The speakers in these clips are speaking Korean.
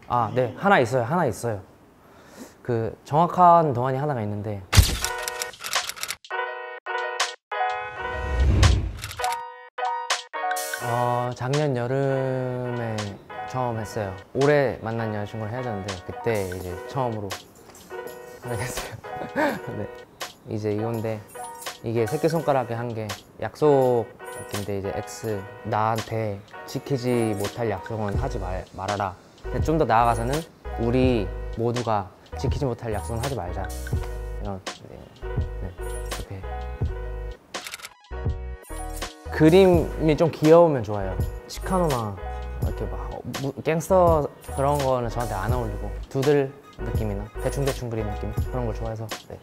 아, 네, 하나 있어요. 하나 있어요. 그 정확한 동안이 하나가 있는데 작년 여름에 처음 했어요. 올해 만난 여자친구를 헤어졌는데 그때 이제 처음으로 하겠어요. 네, 이제 이건데 이게 새끼손가락에 한 게 약속인데 이제 X 나한테 지키지 못할 약속은 하지 말아라. 좀 더 나아가서는 우리 모두가 지키지 못할 약속은 하지 말자. 이런 네, 이렇게 그림이 좀 귀여우면 좋아요. 치카노나 이렇게 막 갱스터 그런 거는 저한테 안 어울리고 두들 느낌이나 대충대충 그린 느낌 그런 걸 좋아해서 네.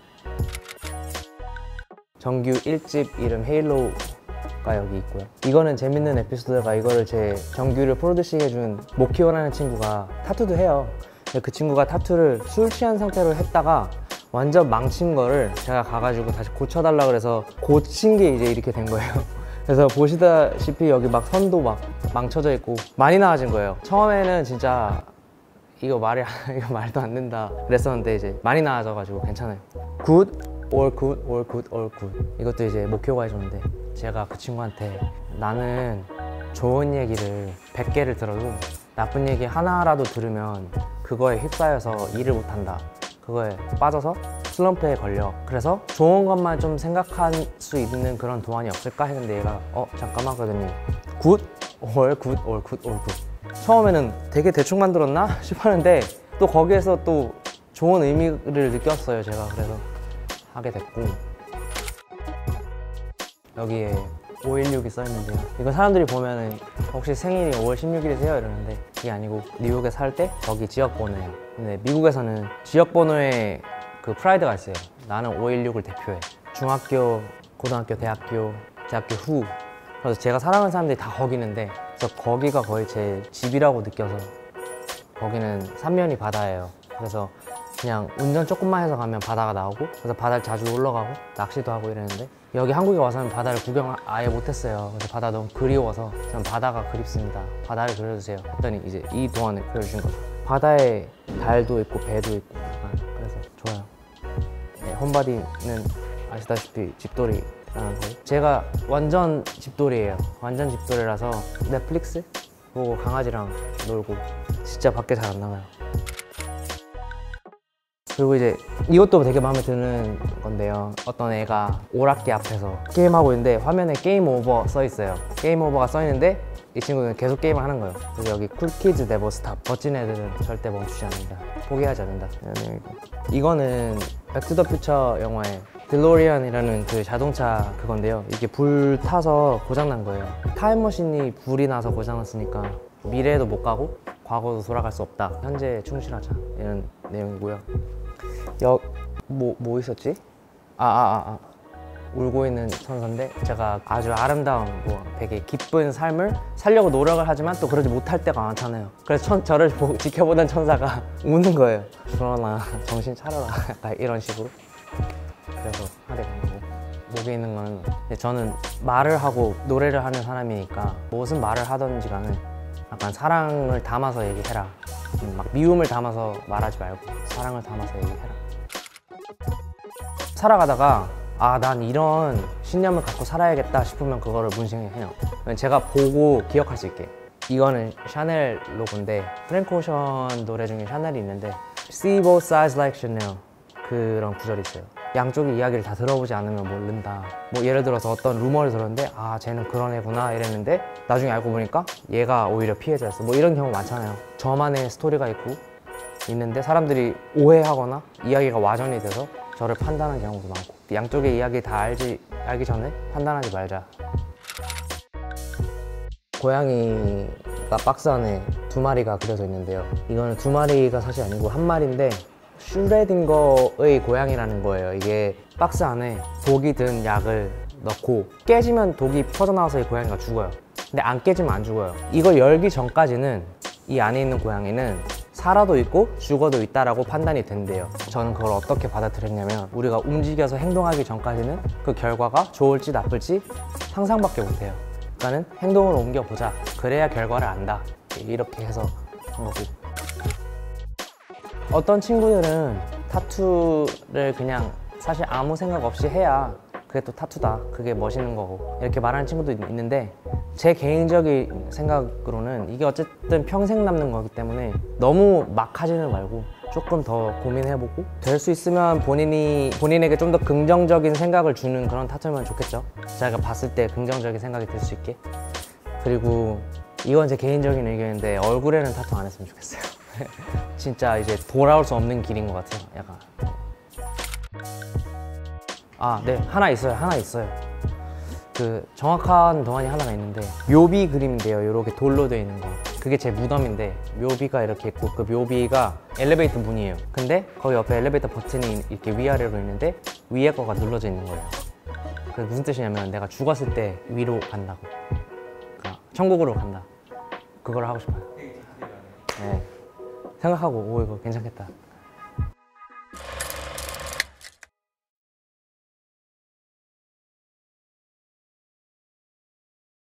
정규 1집 이름 헤일로가 여기 있고요. 이거는 재밌는 에피소드가 이거를 제 정규를 프로듀싱 해준 모키오라는 친구가 타투도 해요. 근데 그 친구가 타투를 술 취한 상태로 했다가 완전 망친 거를 제가 가가지고 다시 고쳐달라 그래서 고친 게 이제 이렇게 된 거예요. 그래서 보시다시피 여기 막 선도 막 망쳐져 있고 많이 나아진 거예요. 처음에는 진짜 이거 말도 안 된다 그랬었는데 이제 많이 나아져가지고 괜찮아요. 굿 or good or good or good 이것도 이제 목표가 해줬는데 제가 그 친구한테 나는 좋은 얘기를 100개를 들어도 나쁜 얘기 하나라도 들으면 그거에 휩싸여서 일을 못한다. 그거에 빠져서 슬럼프에 걸려. 그래서 좋은 것만 좀 생각할 수 있는 그런 도안이 없을까 했는데 얘가 잠깐만 그러더니 good or good or good or good 처음에는 되게 대충 만들었나 싶었는데 또 거기에서 또 좋은 의미를 느꼈어요 제가. 그래서 하게 됐고 여기에 516이 써있는데요. 이거 사람들이 보면은 혹시 생일이 5월 16일이세요? 이러는데 그게 아니고 뉴욕에 살 때 거기 지역번호예요. 근데 미국에서는 지역번호에 그 프라이드가 있어요. 나는 516을 대표해. 중학교, 고등학교, 대학교 후 그래서 제가 사랑하는 사람들이 다 거기는데 그래서 거기가 거의 제 집이라고 느껴서 거기는 삼면이 바다예요. 그래서 그냥 운전 조금만 해서 가면 바다가 나오고 그래서 바다를 자주 올라가고 낚시도 하고 이랬는데 여기 한국에 와서는 바다를 구경 아예 못했어요. 그래서 바다 너무 그리워서 전 바다가 그립습니다. 바다를 그려주세요 했더니 이제 이 도안을 그려주신 거죠. 바다에 달도 있고 배도 있고 그래서 좋아요. 네, 홈바디는 아시다시피 집돌이라는 거 제가 완전 집돌이에요. 완전 집돌이라서 넷플릭스 보고 강아지랑 놀고 진짜 밖에 잘 안 나가요. 그리고 이제 이것도 되게 마음에 드는 건데요. 어떤 애가 오락기 앞에서 게임하고 있는데 화면에 게임 오버 써 있어요. 게임 오버가 써 있는데 이 친구는 계속 게임을 하는 거예요. 그래서 여기 쿨키즈 네버 스탑 멋진 애들은 절대 멈추지 않는다. 포기하지 않는다. 이거는 백투더퓨처 영화의 딜로리안이라는 그 자동차 그건데요. 이게 불 타서 고장난 거예요. 타임머신이 불이 나서 고장났으니까 미래에도 못 가고 과거도 돌아갈 수 없다. 현재에 충실하자. 이런 내용이고요. 뭐 있었지? 울고 있는 천사인데 제가 아주 아름다운 되게 기쁜 삶을 살려고 노력을 하지만 또 그러지 못할 때가 많잖아요. 그래서 저를 지켜보던 천사가 우는 거예요. 주원아 정신 차려라 약간 이런 식으로. 그래서 하게 된 거고 목에 있는 거는 저는 말을 하고 노래를 하는 사람이니까 무슨 말을 하던지 간에 약간 사랑을 담아서 얘기해라. 막 미움을 담아서 말하지 말고 사랑을 담아서 얘기해라. 살아가다가 난 이런 신념을 갖고 살아야겠다 싶으면 그거를 문신해요. 제가 보고 기억할 수 있게. 이거는 샤넬 로고인데 프랭크 오션 노래 중에 샤넬이 있는데 See both sides like Chanel 그런 구절이 있어요. 양쪽의 이야기를 다 들어보지 않으면 모른다. 뭐 예를 들어서 어떤 루머를 들었는데 쟤는 그런 애구나 이랬는데 나중에 알고 보니까 얘가 오히려 피해자였어. 뭐 이런 경우 많잖아요. 저만의 스토리가 있는데 사람들이 오해하거나 이야기가 와전이 돼서 저를 판단하는 경우도 많고 양쪽의 이야기 다 알기 전에 판단하지 말자. 고양이가 박스 안에 2마리가 그려져 있는데요. 이거는 2마리가 사실 아니고 1마리인데 슈레딩거의 고양이라는 거예요. 이게 박스 안에 독이 든 약을 넣고 깨지면 독이 퍼져나와서 이 고양이가 죽어요. 근데 안 깨지면 안 죽어요. 이걸 열기 전까지는 이 안에 있는 고양이는 살아도 있고 죽어도 있다라고 판단이 된대요. 저는 그걸 어떻게 받아들였냐면 우리가 움직여서 행동하기 전까지는 그 결과가 좋을지 나쁠지 상상밖에 못해요. 그러니까는 행동으로 옮겨보자. 그래야 결과를 안다. 이렇게 해서 한 거고 어떤 친구들은 타투를 그냥 사실 아무 생각 없이 해야 그게 또 타투다, 그게 멋있는 거고 이렇게 말하는 친구도 있는데 제 개인적인 생각으로는 이게 어쨌든 평생 남는 거기 때문에 너무 막 하지는 말고 조금 더 고민해보고 될 수 있으면 본인에게 좀 더 긍정적인 생각을 주는 그런 타투면 좋겠죠. 제가 봤을 때 긍정적인 생각이 들 수 있게. 그리고 이건 제 개인적인 의견인데 얼굴에는 타투 안 했으면 좋겠어요. 진짜 이제 돌아올 수 없는 길인 것 같아요. 약간. 아, 네, 하나 있어요. 그 정확한 동안이 하나가 있는데 묘비 그림인데요. 이렇게 돌로 되어 있는 거. 그게 제 무덤인데 묘비가 이렇게 있고 그 묘비가 엘리베이터 문이에요. 근데 거기 옆에 엘리베이터 버튼이 이렇게 위아래로 있는데 위에 거가 눌러져 있는 거예요. 그게 무슨 뜻이냐면 내가 죽었을 때 위로 간다고. 그러니까 천국으로 간다. 그걸 하고 싶어요. 네. 생각하고 오 이거 괜찮겠다.